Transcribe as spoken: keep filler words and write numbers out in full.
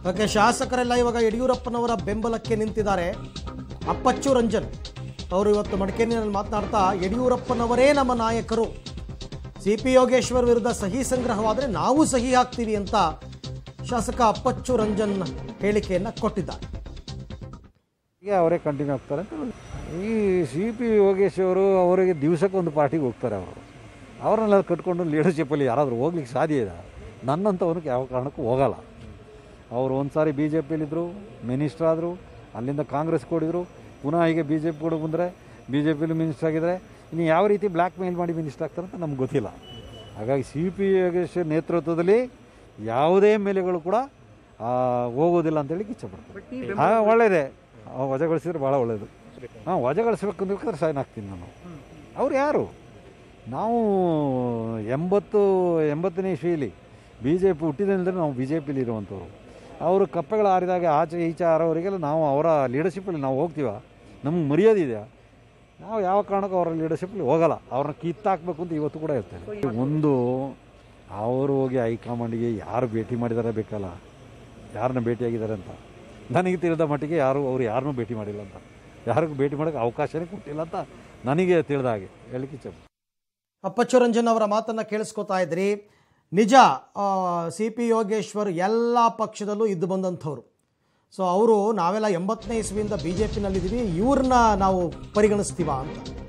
Okay, ಶಾಸಕರೆಲ್ಲ ಇವಾಗ ಯಡಿಯೂರಪ್ಪನವರ ಬೆಂಬಲಕ್ಕೆ ನಿಂತಿದ್ದಾರೆ. ಅಪ್ಪಚ್ಚು ರಂಜನ್ ಅವರು ಇವತ್ತು ಮಡಿಕೇರಿಯಲ್ಲಿ ಮಾತನಾಡ್ತಾ ಯಡಿಯೂರಪ್ಪನವರೇ ನಮ್ಮ ನಾಯಕರು, ಸಿ ಪಿ ಯೋಗೇಶ್ವರ್ ವಿರುದ್ಧ ಸಹಿ ಸಂಗ್ರಹವಾದರೆ ನಾವು ಸಹಿ ಹಾಕ್ತೀವಿ ಅಂತ ಶಾಸಕ ಅಪ್ಪಚ್ಚು ರಂಜನ್ ಹೇಳಿಕೆಯನ್ನು ಕೊಟ್ಟಿದ್ದಾರೆ. ಈಗ ಅವರೇ ಕಂಟಿನ್ಯೂ ಆಗ್ತಾರೆ ಅಂತ. ಈ ಸಿ ಪಿ ಯೋಗೇಶ್ವರು ಅವರಿಗೆ ದಿವಸಕ್ಕೆ ಒಂದು ಪಾರ್ಟಿಗೆ ಹೋಗ್ತಾರೆ. ಅವರು ಅವರನ್ನೆಲ್ಲ ಕಟ್ಕೊಂಡು ಲೀಡರ್ಶಿಪ್ಪಲ್ಲಿ ಯಾರಾದರೂ ಹೋಗ್ಲಿಕ್ಕೆ ಸಾಧ್ಯ ಇದೆ? ನನ್ನಂಥವನಿಗೆ ಯಾವ ಕಾರಣಕ್ಕೂ ಹೋಗಲ್ಲ. ಅವರು ಒಂದು ಸಾರಿ ಬಿ ಜೆ ಪಿಲಿದ್ದರು, ಮಿನಿಸ್ಟರ್ ಆದರು, ಅಲ್ಲಿಂದ ಕಾಂಗ್ರೆಸ್ ಕೊಡಿದ್ರು, ಪುನಃ ಈಗ ಬಿ ಜೆ ಪಿ ಕೂಡ ಬಂದರೆ ಬಿ ಜೆ ಪಿಲಿ ಮಿನಿಸ್ಟರ್ ಆಗಿದ್ದಾರೆ. ಇನ್ನು ಯಾವ ರೀತಿ ಬ್ಲ್ಯಾಕ್ ಮೇಲ್ ಮಾಡಿ ಮಿನಿಸ್ಟರ್ ಆಗ್ತಾರೆ ಅಂತ ನಮ್ಗೆ ಗೊತ್ತಿಲ್ಲ. ಹಾಗಾಗಿ ಸಿ ಪಿ ಯೋಗೇಶ್ವರ್ ನೇತೃತ್ವದಲ್ಲಿ ಯಾವುದೇ ಮೇಲೆಗಳು ಕೂಡ ಹೋಗೋದಿಲ್ಲ ಅಂತೇಳಿ ಇಚ್ಛೆಪಡ್ತಾರೆ. ಹಾಂ, ಒಳ್ಳೆಯದೇ. ವಜಾಗೊಳಿಸಿದ್ರೆ ಭಾಳ ಒಳ್ಳೆಯದು. ಹಾಂ, ವಜಾಗೊಳಿಸ್ಬೇಕಂದ್ರೆ ಸೈನ್ ಹಾಕ್ತೀನಿ ನಾನು. ಅವ್ರು ಯಾರು? ನಾವು ಎಂಬತ್ತು ಎಂಬತ್ತನೇ ಇಸ್ವಿಯಲ್ಲಿ ಬಿ ಜೆ ಪಿ ಹುಟ್ಟಿದ್ರೆ ನಾವು ಬಿ ಜೆ ಪಿಲಿ ಇರುವಂಥವ್ರು. ಅವರು ಕಪ್ಪೆಗಳು ಹಾರಿದಾಗ ಆಚೆ ಈಚೆ ಹಾರೋರಿಗೆಲ್ಲ ನಾವು ಅವರ ಲೀಡರ್ಶಿಪ್ಪಲ್ಲಿ ನಾವು ಹೋಗ್ತೀವ? ನಮ್ಗೆ ಮರ್ಯಾದೆ ಇದೆಯಾ? ನಾವು ಯಾವ ಕಾರಣಕ್ಕೂ ಅವರ ಲೀಡರ್ಶಿಪ್ಪಲ್ಲಿ ಹೋಗಲ್ಲ. ಅವ್ರನ್ನ ಕಿತ್ತಾಕಬೇಕು ಅಂತ ಇವತ್ತು ಕೂಡ ಇರ್ತೇನೆ. ಒಂದು ಅವರು ಹೋಗಿ ಹೈಕಮಾಂಡಿಗೆ ಯಾರು ಭೇಟಿ ಮಾಡಿದ್ದಾರೆ ಬೇಕಲ್ಲ, ಯಾರನ್ನ ಭೇಟಿಯಾಗಿದ್ದಾರೆ ಅಂತ. ನನಗೆ ತಿಳಿದ ಮಟ್ಟಿಗೆ ಯಾರು ಅವರು ಯಾರನ್ನೂ ಭೇಟಿ ಮಾಡಿಲ್ಲ ಅಂತ, ಯಾರಿಗೂ ಭೇಟಿ ಮಾಡೋಕ್ಕೆ ಅವಕಾಶನೇ ಕೊಟ್ಟಿಲ್ಲ ಅಂತ ನನಗೆ ತಿಳಿದ ಹಾಗೆ ಹೇಳಲಿಕ್ಕೆ ಇಚ್ಛೆ. ಅಪ್ಪಚ್ಚು ರಂಜನ್ ಅವರ ಮಾತನ್ನು ಕೇಳಿಸ್ಕೊತಾ ಇದ್ರಿ. ನಿಜ, ಸಿ ಪಿ ಯೋಗೇಶ್ವರ್ ಎಲ್ಲ ಪಕ್ಷದಲ್ಲೂ ಇದ್ದು ಬಂದಂಥವ್ರು. ಸೊ ಅವರು ನಾವೆಲ್ಲ ಎಂಬತ್ತನೇ ಇಸ್ವಿಯಿಂದ ಬಿ ಜೆ ಪಿನಲ್ಲಿದ್ದೀವಿ, ಇವ್ರನ್ನ ನಾವು ಪರಿಗಣಿಸ್ತೀವ ಅಂತ